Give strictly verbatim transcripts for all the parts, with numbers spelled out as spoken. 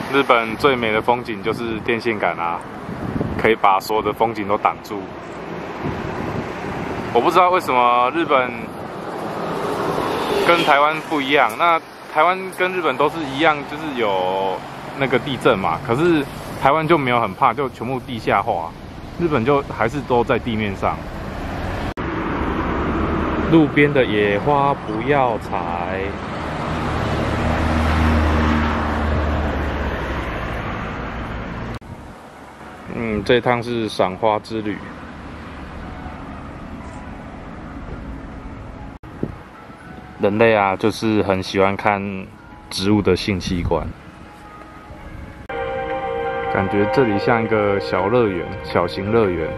日本最美的风景就是电线杆啊，可以把所有的风景都挡住。我不知道为什么日本跟台湾不一样。那台湾跟日本都是一样，就是有那个地震嘛，可是台湾就没有很怕，就全部地下化。日本就还是都在地面上。路边的野花不要采。嗯，这趟是赏花之旅。人类啊，就是很喜欢看植物的性器官。感觉这里像一个小乐园，小型乐园，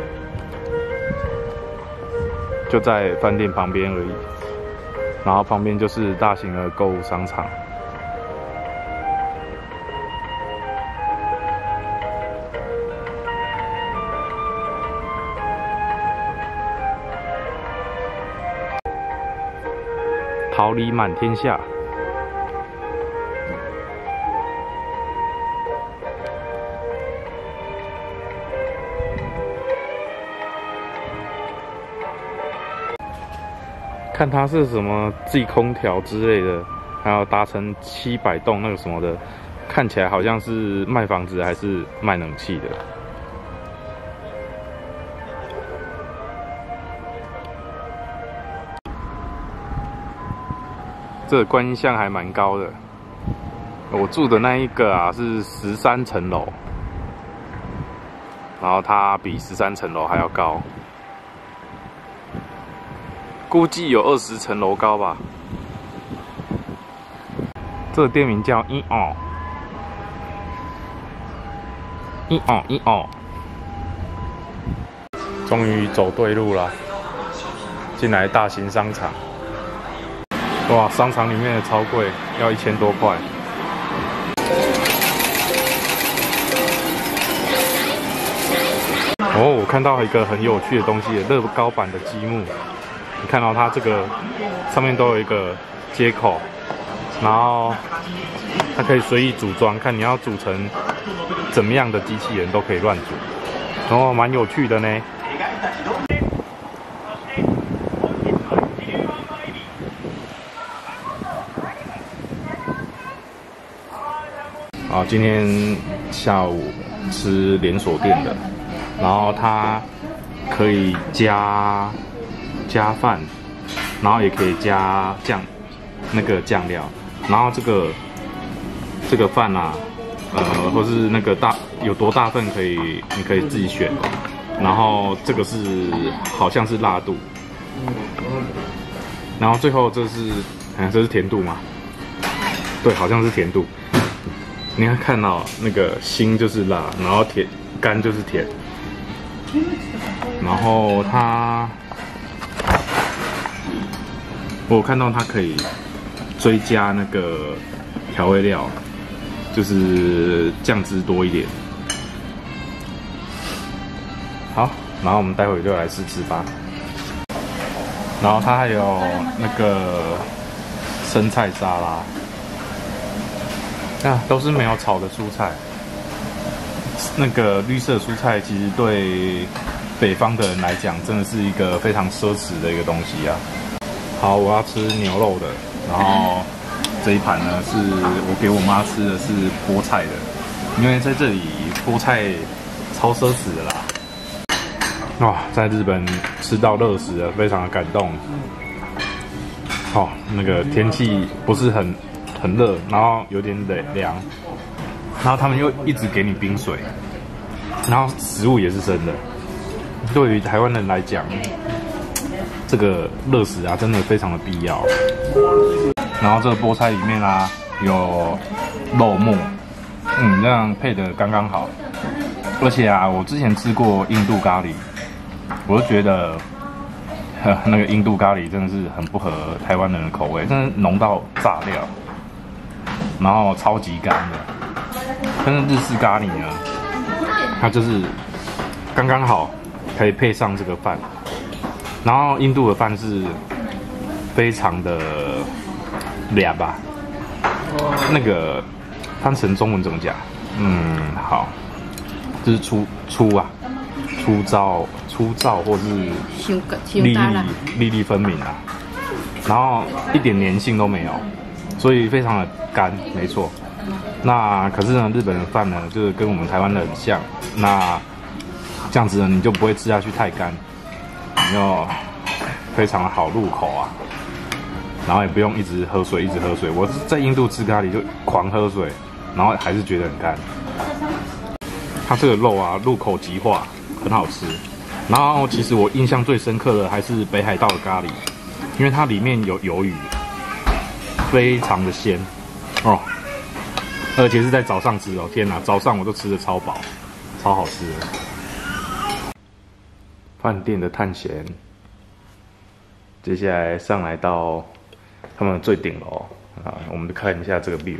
就在饭店旁边而已。然后旁边就是大型的购物商场。桃李满天下。看它是什么自空调之类的，还有达成七百栋那个什么的，看起来好像是卖房子还是卖冷气的。这个观音像还蛮高的，我住的那一个啊是十三层楼，然后它比十三层楼还要高，估计有二十层楼高吧。这个店名叫一哦一哦一哦，终于走对路了，进来大型商场。哇，商场里面的超贵，要一千多块。哦，我看到一个很有趣的东西，乐高版的积木。你看到它这个上面都有一个接口，然后它可以随意组装，看你要组成怎么样的机器人都可以乱组，哦，蛮有趣的呢。啊，今天下午吃连锁店的，然后它可以加加饭，然后也可以加酱那个酱料，然后这个这个饭啊，呃，或是那个大有多大份可以，你可以自己选，然后这个是好像是辣度，然后最后这是，哎，这是甜度吗？对，好像是甜度。你看看到那个辛就是辣，然后甜甘就是甜，然后它，我看到它可以追加那个调味料，就是酱汁多一点。好，然后我们待会就来试吃吧。然后它还有那个生菜沙拉。啊，都是没有炒的蔬菜。那个绿色蔬菜其实对北方的人来讲，真的是一个非常奢侈的一个东西啊。好，我要吃牛肉的，然后这一盘呢是我给我妈吃的是菠菜的，因为在这里菠菜超奢侈的啦。哇，在日本吃到热食了，非常的感动。哦，那个天气不是很。很热，然后有点凉，然后他们又一直给你冰水，然后食物也是生的。对于台湾人来讲，这个热食啊，真的非常的必要。然后这个菠菜里面啊，有肉末，嗯，这样配的刚刚好。而且啊，我之前吃过印度咖喱，我就觉得，呵，那个印度咖喱真的是很不合台湾人的口味，真的浓到炸掉。然后超级干的，但是日式咖喱呢，它就是刚刚好可以配上这个饭。然后印度的饭是非常的凉吧，那个翻成中文怎么讲？嗯，好，就是粗粗啊，粗糙、粗糙或是粒粒粒粒分明啊，然后一点粘性都没有，所以非常的干，没错。那可是呢，日本的饭呢，就是跟我们台湾的很像，那这样子呢，你就不会吃下去太干，你就非常的好入口啊。然后也不用一直喝水，一直喝水。我在印度吃咖喱就狂喝水，然后还是觉得很干。它这个肉啊，入口即化，很好吃。然后其实我印象最深刻的还是北海道的咖喱，因为它里面有鱿鱼，非常的鲜哦，而且是在早上吃哦。天哪，早上我都吃得超饱，超好吃的。饭店的探险，接下来上来到他们最顶楼啊，我们看一下这个 view。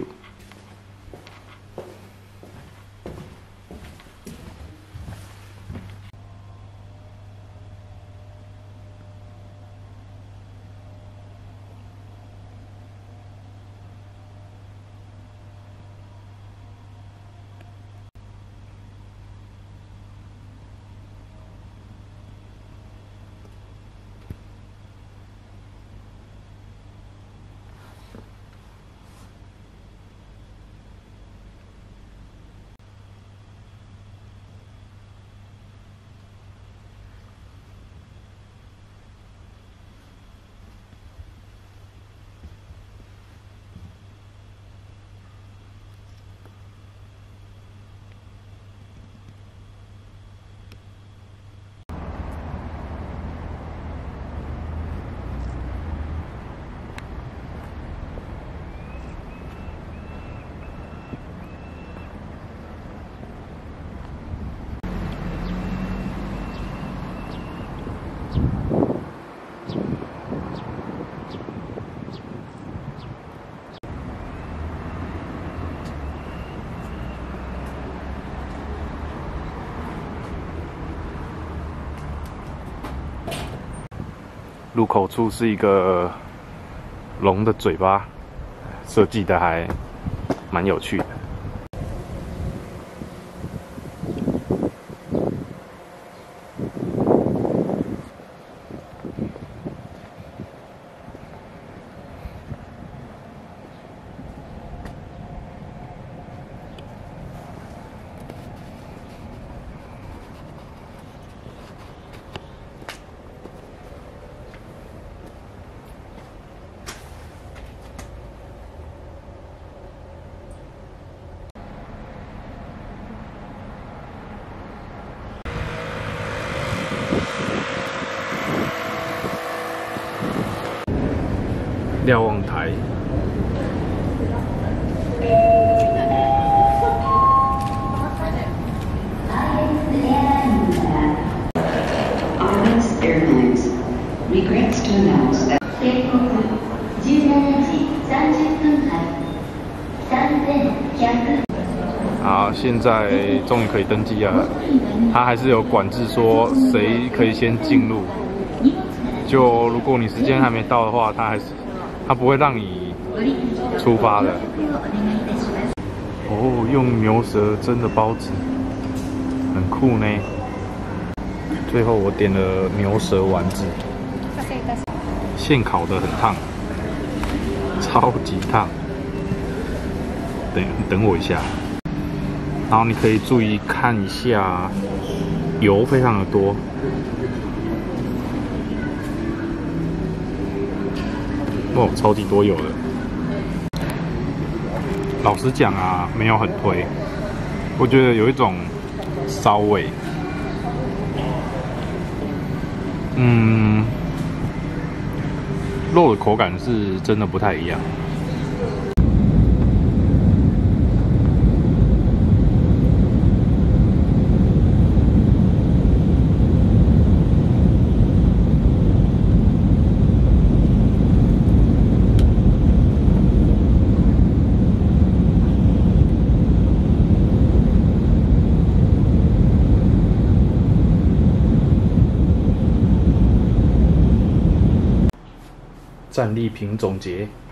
入口处是一个龙的嘴巴，设计的还蛮有趣的。瞭望台，好，现在终于可以登机了。它还是有管制，说谁可以先进入。就如果你时间还没到的话，它还是。它不会让你出发的。哦，用牛舌蒸的包子，很酷呢。最后我点了牛舌丸子，现烤的很烫，超级烫。等等我一下，然后你可以注意看一下，油非常的多。哦，超级多油的。老实讲啊，没有很推，我觉得有一种骚味。嗯，肉的口感是真的不太一样。战利品总结。